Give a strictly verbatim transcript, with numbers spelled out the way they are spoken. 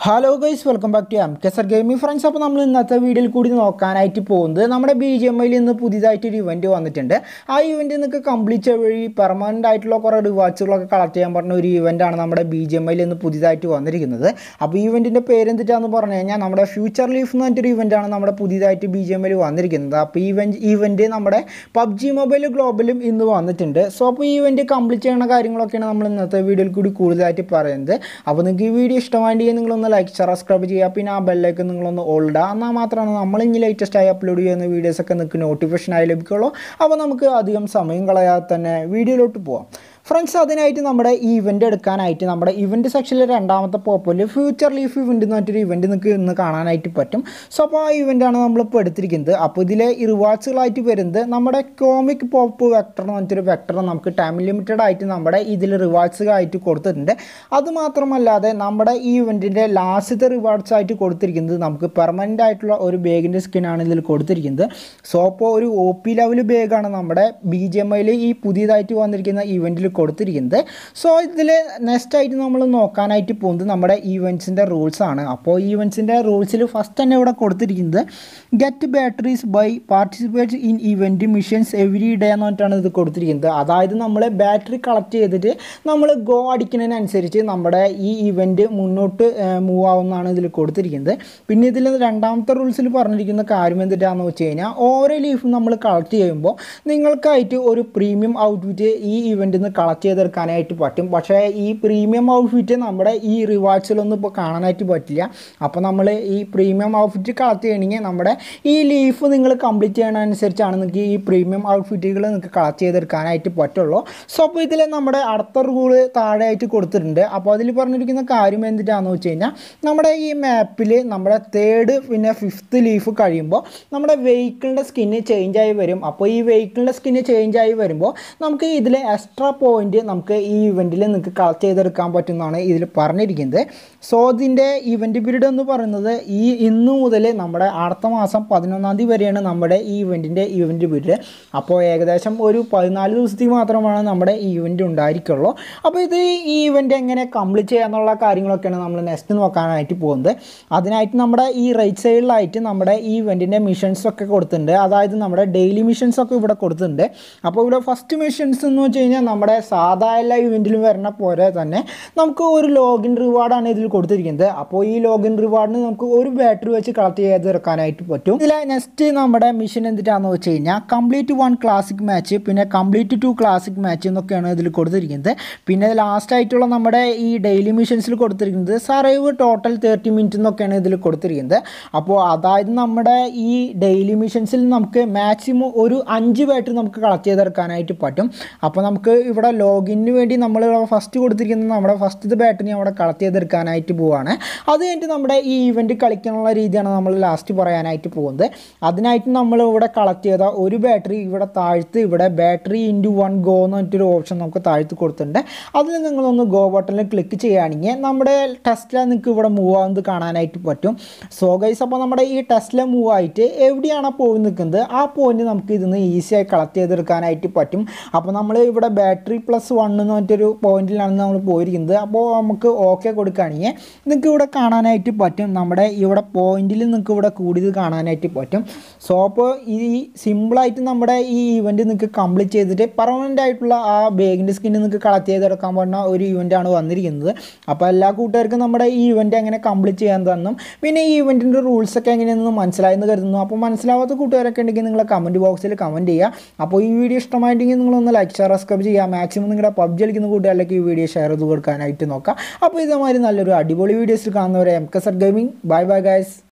Hello guys, welcome back to M K sir gaming friends. അപ്പോൾ നമ്മൾ ഇന്നത്തെ വീഡിയോയിൽ കൂടി നോക്കാനായിട്ട് പോകുന്നത് നമ്മുടെ ബി ജി എം ഐയിൽ ഇന്ന് പുതിയതായിട്ടൊരു ഇവൻറ്റ് വന്നിട്ടുണ്ട്. ആ ഇവൻറ്റ് നിങ്ങൾക്ക് കംപ്ലീറ്റ് വഴി പെർമനൻ്റ് ആയിട്ടുള്ള കുറേ റിവാർഡ്സുകളൊക്കെ കളക്ട് ചെയ്യാൻ പറഞ്ഞ ഒരു ഇവൻറ്റാണ് നമ്മുടെ ബി ജി എം ഐയിൽ ഇന്ന് പുതിയതായിട്ട് വന്നിരിക്കുന്നത്. അപ്പോൾ ഈ ഇവൻറ്റിൻ്റെ പേര് എന്തിട്ടാന്ന് പറഞ്ഞു കഴിഞ്ഞാൽ നമ്മുടെ ഫ്യൂച്ചർ ലീഫ് എന്ന് പറഞ്ഞിട്ടൊരു ഇവൻറ്റാണ് നമ്മുടെ പുതിയതായിട്ട് ബി ജി എം ഐയിൽ വന്നിരിക്കുന്നത്. അപ്പോൾ ഈ ഇവൻറ്റ് ഇവൻറ്റ് നമ്മുടെ പബ്ജി മൊബൈൽ ഗ്ലോബലും ഇന്ന് വന്നിട്ടുണ്ട്. സോ അപ്പോൾ ഈ ഇവൻറ്റ് കംപ്ലീറ്റ് ചെയ്യുന്ന കാര്യങ്ങളൊക്കെയാണ് നമ്മൾ ഇന്നത്തെ വീഡിയോയിൽ കൂടി കൂടുതലായിട്ട് പറയുന്നത്. അപ്പോൾ നിങ്ങൾക്ക് ഈ വീഡിയോ ഇഷ്ടമായിട്ടുണ്ടെങ്കിൽ നിങ്ങളൊന്ന് ലൈക്ക് സബ്സ്ക്രൈബ് ചെയ്യുക, പിന്നെ ആ ബെല്ലൈക്ക് നിങ്ങളൊന്ന് ഓൾ ഇടുക. എന്നാൽ മാത്രമാണ് നമ്മൾ ഇനി ലേറ്റസ്റ്റ് ആയി അപ്ലോഡ് ചെയ്യുന്ന വീഡിയോസൊക്കെ നിങ്ങൾക്ക് നോട്ടിഫിക്കേഷനായി ലഭിക്കുള്ളൂ. അപ്പോൾ നമുക്ക് അധികം സമയം കളയാതെ തന്നെ വീഡിയോയിലോട്ട് പോകാം ഫ്രണ്ട്സ്. അതിനായിട്ട് നമ്മുടെ ഈ ഇവൻറ്റ് എടുക്കാനായിട്ട് നമ്മുടെ ഇവൻറ്റ് സെക്ഷനിൽ രണ്ടാമത്തെ പോപ്പിൽ ഫ്യൂച്ചർ ലീഫ് ഇവൻറ്റ് എന്ന് പറഞ്ഞൊരു ഇവൻറ്റ് നിങ്ങൾക്ക് ഇന്ന് കാണാനായിട്ട് പറ്റും. സോ അപ്പോൾ ആ ഇവൻറ്റാണ് നമ്മളിപ്പോൾ എടുത്തിരിക്കുന്നത്. അപ്പോൾ ഇതിലെ റിവാർഡ്സുകളായിട്ട് വരുന്നത് നമ്മുടെ കോമിക് പോപ്പ് വെക്ടർ എന്ന് പറഞ്ഞൊരു വെക്ടർ നമുക്ക് ടൈം ലിമിറ്റഡ് ആയിട്ട് നമ്മുടെ ഇതിൽ റിവാർഡ്സ് ആയിട്ട് കൊടുത്തിട്ടുണ്ട്. അതുമാത്രമല്ലാതെ നമ്മുടെ ഈ ഇവൻറ്റിൻ്റെ ലാസ്റ്റത്തെ റിവാർഡ്സ് ആയിട്ട് കൊടുത്തിരിക്കുന്നത് നമുക്ക് പെർമനൻ്റ് ആയിട്ടുള്ള ഒരു ബാഗിൻ്റെ സ്കിന്നാണ് ഇതിൽ കൊടുത്തിരിക്കുന്നത്. സോ അപ്പോൾ ഒരു ഒ പി ലെവൽ ബാഗാണ് നമ്മുടെ ബി ജി എം ഐയിൽ ഈ പുതിയതായിട്ട് വന്നിരിക്കുന്ന ഇവൻറ്റിൽ കൊടുത്തിരിക്കുന്നത്. സോ ഇതിൽ നെക്സ്റ്റ് ആയിട്ട് നമ്മൾ നോക്കാനായിട്ട് പോകുന്നത് നമ്മുടെ ഈവൻറ്റ്സിൻ്റെ റൂൾസാണ്. അപ്പോൾ ഈവൻറ്റ്സിൻ്റെ റൂൾസിൽ ഫസ്റ്റ് തന്നെ ഇവിടെ കൊടുത്തിരിക്കുന്നത് get batteries by participate in event missions every day എന്ന് പറഞ്ഞിട്ടാണ് ഇത് കൊടുത്തിരിക്കുന്നത്. അതായത് നമ്മൾ ബാറ്ററി കളക്ട് ചെയ്തിട്ട് നമ്മൾ ഗോ അടിക്കുന്നതിനനുസരിച്ച് നമ്മുടെ ഈ ഇവൻറ്റ് മുന്നോട്ട് മൂവ് ആവുന്നതാണ് ഇതിൽ കൊടുത്തിരിക്കുന്നത്. പിന്നെ ഇതിൽ രണ്ടാമത്തെ റൂൾസിൽ പറഞ്ഞിരിക്കുന്ന കാര്യം എന്തിട്ടാണെന്ന് വെച്ച് കഴിഞ്ഞാൽ ഓരോ ലീഫും നമ്മൾ കളക്ട് ചെയ്യുമ്പോൾ നിങ്ങൾക്കായിട്ട് ഒരു പ്രീമിയം ഔട്ട്ഫിറ്റ് ഈ ഇവൻറ്റിൽ നിന്ന് കളക്ട് ചെയ്തെടുക്കാനായിട്ട് പറ്റും. പക്ഷേ ഈ പ്രീമിയം ഔട്ട്ഫിറ്റ് നമ്മുടെ ഈ റിവാർഡ്സിലൊന്നും ഇപ്പോൾ കാണാനായിട്ട് പറ്റില്ല. അപ്പോൾ നമ്മൾ ഈ പ്രീമിയം ഔട്ട്ഫിറ്റ് കളക്ട് ചെയ്യണമെങ്കിൽ നമ്മുടെ ഈ ലീഫ് നിങ്ങൾ കംപ്ലീറ്റ് ചെയ്യണതനുസരിച്ചാണ് നിങ്ങൾക്ക് ഈ പ്രീമിയം ഔട്ട്ഫിറ്റുകൾ നിങ്ങൾക്ക് കളക്ട് ചെയ്തെടുക്കാനായിട്ട് പറ്റുള്ളൂ. സോ അപ്പോൾ ഇതിൽ നമ്മുടെ അടുത്ത റൂള് താഴെയായിട്ട് കൊടുത്തിട്ടുണ്ട്. അപ്പോൾ അതിൽ പറഞ്ഞിരിക്കുന്ന കാര്യം എന്തിട്ടാണെന്ന് വെച്ച് കഴിഞ്ഞാൽ നമ്മുടെ ഈ മാപ്പിൽ നമ്മുടെ തേർഡ് പിന്നെ ഫിഫ്ത്ത് ലീഫ് കഴിയുമ്പോൾ നമ്മുടെ വെഹിക്കിളിൻ്റെ സ്കിന്ന് ചേഞ്ച് ആയി വരും. അപ്പോൾ ഈ വെഹിക്കിളിൻ്റെ സ്കിന്ന് ചേഞ്ച് ആയി വരുമ്പോൾ നമുക്ക് ഇതിൽ എക്സ്ട്രാ പോയിന്റ് നമുക്ക് ഈ ഇവൻറ്റിൽ നിങ്ങൾക്ക് കളക്ട് ചെയ്തെടുക്കാൻ പറ്റുന്നതാണ് ഇതിൽ പറഞ്ഞിരിക്കുന്നത്. സോ ഇതിൻ്റെ ഇവൻറ്റ് പീരീഡ് എന്ന് പറയുന്നത് ഈ ഇന്ന് മുതൽ നമ്മുടെ അടുത്ത മാസം പതിനൊന്നാം തീയതി വരെയാണ് നമ്മുടെ ഈ ഇവൻറ്റിൻ്റെ ഇവൻറ്റ് പീരീഡ്. അപ്പോൾ ഏകദേശം ഒരു പതിനാല് ദിവസത്തേക്ക് മാത്രമാണ് നമ്മുടെ ഈ ഇവൻറ്റ് ഉണ്ടായിരിക്കുള്ളൂ. അപ്പോൾ ഇത് ഈ ഇവൻറ്റ് എങ്ങനെ കംപ്ലീറ്റ് ചെയ്യാന്നുള്ള കാര്യങ്ങളൊക്കെയാണ് നമ്മൾ നെക്സ്റ്റ് നോക്കാനായിട്ട് പോകുന്നത്. അതിനായിട്ട് നമ്മുടെ ഈ റൈറ്റ് സൈഡിലായിട്ട് നമ്മുടെ ഈ ഇവൻറ്റിൻ്റെ മിഷൻസൊക്കെ കൊടുത്തിട്ടുണ്ട്. അതായത് നമ്മുടെ ഡെയിലി മിഷൻസൊക്കെ ഇവിടെ കൊടുത്തിട്ടുണ്ട്. അപ്പോൾ ഇവിടെ ഫസ്റ്റ് മിഷൻസ് എന്ന് വെച്ച് കഴിഞ്ഞാൽ നമ്മുടെ സാധാ എല്ലാ ഇവൻറ്റിലും വരുന്ന പോലെ തന്നെ നമുക്ക് ഒരു ലോഗിൻ റിവാർഡാണ് ഇതിൽ കൊടുത്തിരിക്കുന്നത്. അപ്പോൾ ഈ ലോഗിൻ റിവാർഡിന് നമുക്ക് ഒരു ബാറ്ററി വെച്ച് കളക്ട് ചെയ്തെടുക്കാനായിട്ട് പറ്റും. ഇതിൽ നെക്സ്റ്റ് നമ്മുടെ മിഷൻ എന്തിട്ടാണെന്ന് വെച്ച് കഴിഞ്ഞാൽ കംപ്ലീറ്റ് വൺ ക്ലാസിക് മാച്ച്, പിന്നെ കംപ്ലീറ്റ് ടു ക്ലാസിക് മാച്ച് എന്നൊക്കെയാണ് ഇതിൽ കൊടുത്തിരിക്കുന്നത്. പിന്നെ ലാസ്റ്റ് ആയിട്ടുള്ള നമ്മുടെ ഈ ഡെയിലി മിഷൻസിൽ കൊടുത്തിരിക്കുന്നത് സർവൈവ് ടോട്ടൽ തേർട്ടി മിനിറ്റ് എന്നൊക്കെയാണ് ഇതിൽ കൊടുത്തിരിക്കുന്നത്. അപ്പോൾ അതായത് നമ്മുടെ ഈ ഡെയിലി മിഷൻസിൽ നമുക്ക് മാക്സിമം ഒരു അഞ്ച് ബാറ്ററി നമുക്ക് കളക്ട് ചെയ്തെടുക്കാനായിട്ട് പറ്റും. അപ്പോൾ നമുക്ക് ഇവിടെ ലോഗിന് വേണ്ടി നമ്മൾ ഫസ്റ്റ് കൊടുത്തിരിക്കുന്നത് നമ്മുടെ ഫസ്റ്റത്തെ ബാറ്ററി അവിടെ കളക്ട് ചെയ്തെടുക്കാനായിട്ട് പോവുകയാണ്. അത് കഴിഞ്ഞിട്ട് നമ്മുടെ ഈ ഇവൻറ്റ് കളിക്കാനുള്ള രീതിയാണ് നമ്മൾ ലാസ്റ്റ് പറയാനായിട്ട് പോകുന്നത്. അതിനായിട്ട് നമ്മൾ ഇവിടെ കളക്ട് ചെയ്ത ഒരു ബാറ്ററി ഇവിടെ താഴ്ത്ത് ഇവിടെ ബാറ്ററി ഇൻറ്റു വൺ ഗോ എന്ന് പറഞ്ഞിട്ടൊരു ഓപ്ഷൻ നമുക്ക് താഴ്ത്ത് കൊടുത്തിട്ടുണ്ട്. അതിൽ നിങ്ങളൊന്ന് ഗോ ബട്ടണിൽ ക്ലിക്ക് ചെയ്യുകയാണെങ്കിൽ നമ്മുടെ ടെസ്ല നിങ്ങൾക്ക് ഇവിടെ മൂവ് ആവുന്നത് കാണാനായിട്ട് പറ്റും. സോ ഗൈസ്, അപ്പോൾ നമ്മുടെ ഈ ടെസ്ല മൂവ് ആയിട്ട് എവിടെയാണ് പോയി നിൽക്കുന്നത് ആ പോയിന്റ് നമുക്ക് ഇതിന്ന് ഈസിയായി കളക്ട് ചെയ്തെടുക്കാനായിട്ട് പറ്റും. അപ്പോൾ നമ്മൾ ഇവിടെ ബാറ്ററി പ്ലസ് വൺ എന്ന് പറഞ്ഞിട്ടൊരു പോയിന്റിലാണ് നമ്മൾ പോയിരിക്കുന്നത്. അപ്പോൾ നമുക്ക് ഓക്കെ കൊടുക്കുകയാണെങ്കിൽ നിങ്ങൾക്ക് ഇവിടെ കാണാനായിട്ട് പറ്റും. നമ്മുടെ ഇവിടെ പോയിന്റിൽ നിങ്ങൾക്ക് ഇവിടെ കൂടിയത് കാണാനായിട്ട് പറ്റും. സോ അപ്പോൾ ഈ സിമ്പിളായിട്ട് നമ്മുടെ ഈ ഇവൻറ്റ് നിങ്ങൾക്ക് കംപ്ലീറ്റ് ചെയ്തിട്ട് പെർമനൻ്റ് ആയിട്ടുള്ള ആ ബാഗിൻ്റെ സ്കിന്ന് നിങ്ങൾക്ക് കളക്ട് ചെയ്തെടുക്കാൻ പറ്റുന്ന ഒരു ഇവൻറ്റാണ് വന്നിരിക്കുന്നത്. അപ്പോൾ എല്ലാ കൂട്ടുകാർക്കും നമ്മുടെ ഈ ഇവൻറ്റ് എങ്ങനെ കംപ്ലീറ്റ് ചെയ്യാൻ തന്നും പിന്നെ ഈ ഇവൻറ്റിൻ്റെ റൂൾസൊക്കെ എങ്ങനെയാണെന്ന് മനസ്സിലായെന്ന് കരുതുന്നു. അപ്പോൾ മനസ്സിലാവാത്ത കൂട്ടുകാരൊക്കെ ഉണ്ടെങ്കിൽ നിങ്ങൾ കമൻറ്റ് ബോക്സിൽ കമൻറ്റ് ചെയ്യുക. അപ്പോൾ ഈ വീഡിയോ ഇഷ്ടമായിട്ടെങ്കിൽ നിങ്ങളൊന്ന് ലൈക്ക് സബ്സ്ക്രൈബ് ചെയ്യുക. മാക്സിമം നിങ്ങളുടെ പബ്ജി കളിക്കുന്ന കൂട്ടുകാരിലേക്ക് ഈ വീഡിയോ ഷെയർ ചെയ്ത് കൊടുക്കാനായിട്ട് നോക്കാം. അപ്പോൾ ഇതേമാതിരി നല്ലൊരു അടിപൊളി വീഡിയോസിൽ കാണുന്നവരെ M K sir gaming. Bye bye guys.